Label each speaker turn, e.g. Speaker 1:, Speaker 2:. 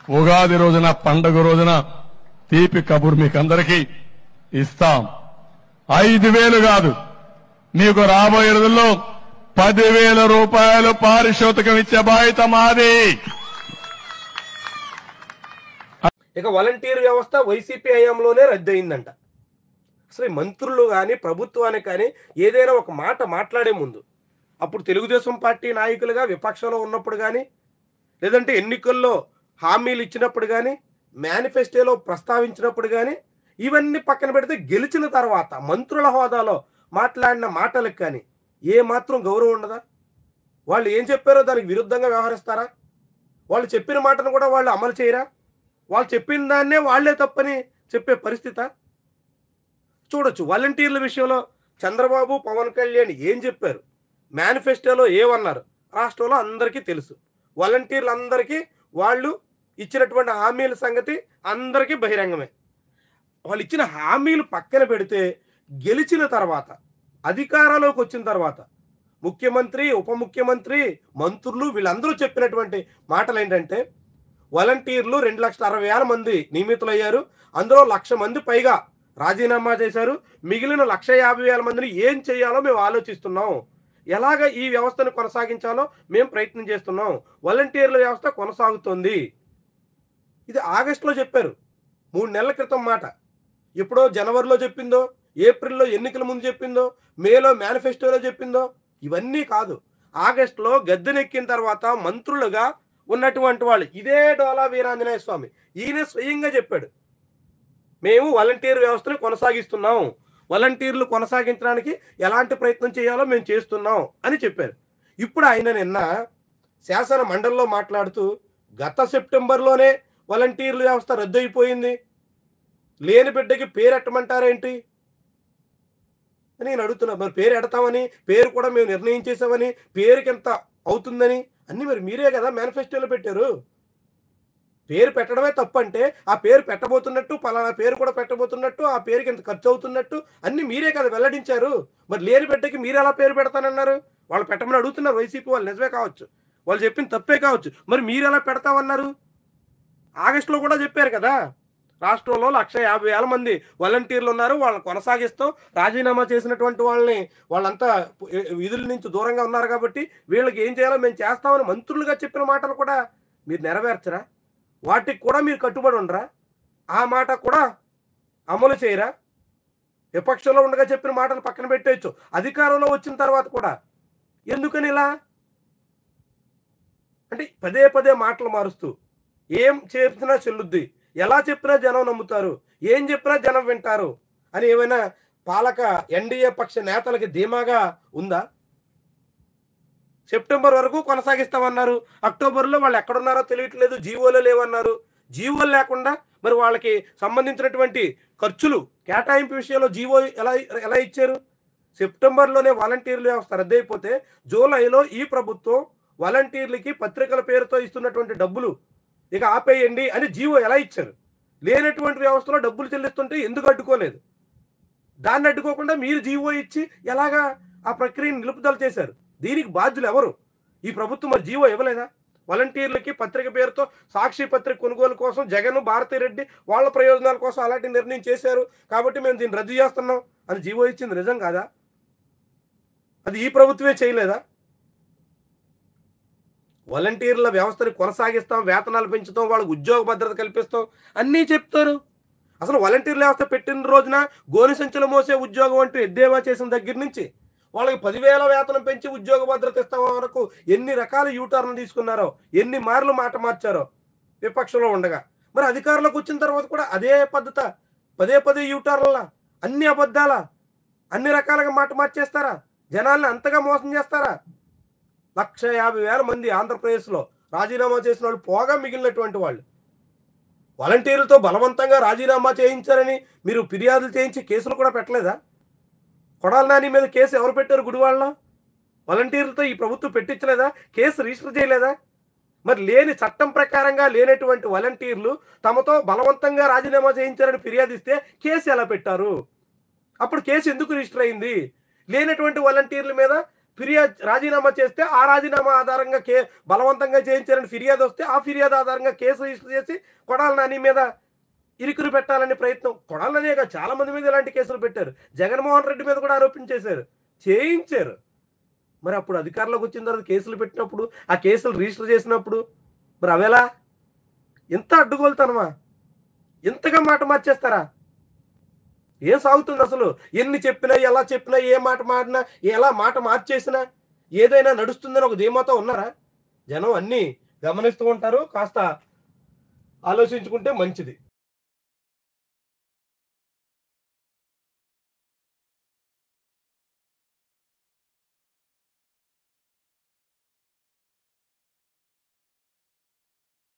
Speaker 1: ఉగాది రోజున పండుగ రోజున తీపి కబురు మీకందరికీ ఇస్తాం. 5,000 కాదు, మీకు రాబోయే రోజుల్లో 10,000 రూపాయలు పారితోషికం ఇచ్చే బాధ్యత మాది.
Speaker 2: ఇక వాలంటీర్ వ్యవస్థ వైసీపీ హయాంలోనే రద్దయిందంట. అసలు మంత్రులు కానీ ప్రభుత్వానికి కానీ ఏదైనా ఒక మాట మాట్లాడే ముందు అప్పుడు తెలుగుదేశం పార్టీ నాయకులుగా విపక్షంలో ఉన్నప్పుడు కానీ లేదంటే ఎన్నికల్లో హామీలు ఇచ్చినప్పుడు కానీ మేనిఫెస్టోలో ప్రస్తావించినప్పుడు కానీ ఇవన్నీ పక్కన పెడితే గెలిచిన తర్వాత మంత్రుల హోదాలో మాట్లాడిన మాటలకు కానీ ఏ మాత్రం గౌరవం ఉండదా? వాళ్ళు ఏం చెప్పారో దానికి విరుద్ధంగా వ్యవహరిస్తారా? వాళ్ళు చెప్పిన మాటను కూడా వాళ్ళు అమలు చేయరా? వాళ్ళు చెప్పిన దాన్నే వాళ్లే తప్పని చెప్పే పరిస్థితి చూడొచ్చు. వాలంటీర్ల విషయంలో చంద్రబాబు పవన్ కళ్యాణ్ ఏం చెప్పారు, మేనిఫెస్టోలో ఏమన్నారు రాష్ట్రంలో అందరికీ తెలుసు. వాలంటీర్లందరికీ వాళ్ళు ఇచ్చినటువంటి హామీల సంగతి అందరికీ బహిరంగమే. వాళ్ళు ఇచ్చిన హామీలు పక్కన పెడితే గెలిచిన తర్వాత అధికారంలోకి వచ్చిన తర్వాత ముఖ్యమంత్రి, ఉప ముఖ్యమంత్రి, మంత్రులు వీళ్ళందరూ చెప్పినటువంటి మాటలు ఏంటంటే వాలంటీర్లు 2,60,000 మంది నియమితులయ్యారు. అందులో 1,00,000 మంది పైగా రాజీనామా చేశారు. మిగిలిన 1,50,000 మందిని ఏం చేయాలో మేము ఆలోచిస్తున్నాం. ఎలాగ ఈ వ్యవస్థను కొనసాగించాలో మేము ప్రయత్నం చేస్తున్నాం. వాలంటీర్ల వ్యవస్థ కొనసాగుతుంది. ఇది ఆగస్టులో చెప్పారు, 3 నెలల క్రితం మాట. ఎప్పుడో జనవరిలో చెప్పిందో, ఏప్రిల్లో ఎన్నికల ముందు చెప్పిందో, మేలో మేనిఫెస్టోలో చెప్పిందో ఇవన్నీ కాదు. ఆగస్టులో గద్దెనెక్కిన తర్వాత మంత్రులుగా ఉన్నటువంటి వాళ్ళు ఇదే డోలా వీరాంజనేయ స్వామి ఈయన స్వయంగా చెప్పాడు, మేము వాలంటీర్ వ్యవస్థను కొనసాగిస్తున్నాం, వాలంటీర్లు కొనసాగించడానికి ఎలాంటి ప్రయత్నం చేయాలో మేము చేస్తున్నాం అని చెప్పారు. ఇప్పుడు ఆయన నిన్న శాసన మండలిలో మాట్లాడుతూ గత సెప్టెంబర్లోనే వాలంటీర్ల వ్యవస్థ రద్దు అయిపోయింది, లేని బిడ్డకి పేరు ఎట్టమంటారేంటి అని నేను అడుగుతున్నా. మరి పేరు ఎడతామని, పేరు కూడా మేము నిర్ణయించేసామని, పేరుకి ఎంత అవుతుందని అన్నీ మరి మీరే కదా మేనిఫెస్టోలో పెట్టారు. పేరు పెట్టడమే తప్పు అంటే ఆ పేరు పెట్టబోతున్నట్టు, పలానా పేరు కూడా పెట్టబోతున్నట్టు, ఆ పేరుకి ఎంత ఖర్చు అవుతున్నట్టు అన్నీ మీరే కదా వెల్లడించారు. మరి లేని బిడ్డకి మీరు ఎలా పేరు పెడతానన్నారు? వాళ్ళు పెట్టమని అడుగుతున్నారు వైసీపీ వాళ్ళు, నిజమే కావచ్చు, వాళ్ళు చెప్పిన తప్పే కావచ్చు, మరి మీరు ఎలా పెడతామన్నారు? ఆగస్టులో కూడా చెప్పారు కదా, రాష్ట్రంలో 1,50,000 మంది వాలంటీర్లు ఉన్నారు, వాళ్ళని కొనసాగిస్తాం, రాజీనామా చేసినటువంటి వాళ్ళంతా విధుల నుంచి దూరంగా ఉన్నారు కాబట్టి వీళ్ళకి ఏం చేయాలో మేము చేస్తామని మంత్రులుగా చెప్పిన మాటలు కూడా మీరు నెరవేర్చరా? వాటికి కూడా మీరు కట్టుబడి ఉండరా? ఆ మాట కూడా అమలు చేయరా? విపక్షంలో ఉండగా చెప్పిన మాటలు పక్కన పెట్టేయచ్చు, అధికారంలో వచ్చిన తర్వాత కూడా ఎందుకని ఇలా అంటే పదే పదే మాటలు మారుస్తూ ఏం చెప్పినా చెల్లుద్ది, ఎలా చెప్పినా జనం నమ్ముతారు, ఏం చెప్పినా జనం వింటారు అని ఏమైనా పాలక ఎన్డీఏ పక్ష నేతలకి ధీమాగా ఉందా? సెప్టెంబర్ వరకు కొనసాగిస్తామన్నారు, అక్టోబర్లో వాళ్ళు ఎక్కడున్నారో తెలియట్లేదు, జీవోలు లేవన్నారు. జీవోలు లేకుండా మరి వాళ్ళకి సంబంధించినటువంటి ఖర్చులు కేటాయింపు విషయంలో జీవో ఎలా ఇచ్చారు? సెప్టెంబర్లోనే వాలంటీర్ల వ్యవస్థ రద్దయిపోతే జూలైలో ఈ ప్రభుత్వం వాలంటీర్లకి పత్రికల పేరుతో ఇస్తున్నటువంటి డబ్బులు ఇక ఆపేయండి అని జీవో ఎలా ఇచ్చారు? లేనటువంటి వ్యవస్థలో డబ్బులు చెల్లిస్తుంటే ఎందుకు అడ్డుకోలేదు? దాన్ని అడ్డుకోకుండా మీరు జీవో ఇచ్చి ఎలాగా ఆ ప్రక్రియను నిలుపుదల చేశారు? దీనికి బాధ్యులు ఎవరు? ఈ ప్రభుత్వం మరి జీవో ఇవ్వలేదా? వాలంటీర్లకి పత్రిక పేరుతో సాక్షి పత్రిక కొనుగోలు కోసం జగన్, భారతిరెడ్డి వాళ్ళ ప్రయోజనాల కోసం అలాంటి నిర్ణయం చేశారు కాబట్టి మేము దీన్ని రద్దు చేస్తున్నాం అని జీవో ఇచ్చింది నిజం కాదా? అది ఈ ప్రభుత్వమే చేయలేదా? వాలంటీర్ల వ్యవస్థని కొనసాగిస్తాం, వేతనాలు పెంచుతాం, వాళ్ళకి ఉద్యోగ భద్రత కల్పిస్తాం అన్నీ చెప్తారు. అసలు వాలంటీర్ల వ్యవస్థ పెట్టిన రోజున గోని సంచులు మోసే ఉద్యోగం అంటూ ఎద్దేవా చేసిన దగ్గర నుంచి వాళ్ళకి 10,000 వేతనం పెంచి ఉద్యోగ భద్రత ఇస్తాం వరకు ఎన్ని రకాల యూటర్న్ తీసుకున్నారో, ఎన్ని మార్లు మాట మార్చారో విపక్షంలో ఉండగా. మరి అధికారంలోకి వచ్చిన తర్వాత కూడా అదే పద్ధత, పదే పదే యూటర్న్లా, అన్ని అబద్ధాలా, అన్ని రకాలుగా మాట మార్చేస్తారా? జనాల్ని అంతగా మోసం చేస్తారా? 1,50,000 మంది ఆంధ్రప్రదేశ్లో రాజీనామా చేసిన వాళ్ళు పోగా మిగిలినటువంటి వాళ్ళు వాలంటీర్లతో బలవంతంగా రాజీనామా చేయించారని మీరు ఫిర్యాదులు చేయించి కేసులు కూడా పెట్టలేదా? కొడాలి నాని మీద కేసు ఎవరు పెట్టారు? గుడివాడలో వాలంటీర్లతో ఈ ప్రభుత్వం పెట్టించలేదా? కేసు రిజిస్టర్ చేయలేదా? మరి లేని చట్టం ప్రకారంగా లేనటువంటి వాలంటీర్లు తమతో బలవంతంగా రాజీనామా చేయించారని ఫిర్యాదిస్తే కేసు ఎలా పెట్టారు? అప్పుడు కేసు ఎందుకు రిజిస్టర్ అయింది? లేనటువంటి వాలంటీర్ల మీద రాజీనామా చేస్తే ఆ రాజీనామా ఆధారంగా బలవంతంగా చేయించారని ఫిర్యాదు వస్తే ఆ ఫిర్యాదు ఆధారంగా కేసు రిజిస్టర్ చేసి కొడాలి నాని మీద ఇరుకురు పెట్టాలనే ప్రయత్నం. కొడాలి నాని కాదు, చాలా మంది మీద ఇలాంటి కేసులు పెట్టారు. జగన్మోహన్ రెడ్డి మీద కూడా ఆరోపించేశారు, చేయించారు. మరి అప్పుడు అధికారంలోకి వచ్చిన తర్వాత కేసులు పెట్టినప్పుడు, ఆ కేసులు రిజిస్టర్ చేసినప్పుడు మరి అవేలా? ఎంత అడ్డుగోలుతనమా? ఎంతగా మాట మార్చేస్తారా? ఏం సాగుతుంది అసలు? ఎన్ని చెప్పినా, ఎలా చెప్పినా, ఏ మాట మాడినా, ఎలా మాట మార్చేసినా ఏదైనా నడుస్తుందని ఒక ధీమాతో ఉన్నారా? జనం అన్నీ గమనిస్తూ ఉంటారు. కాస్త ఆలోచించుకుంటే మంచిది.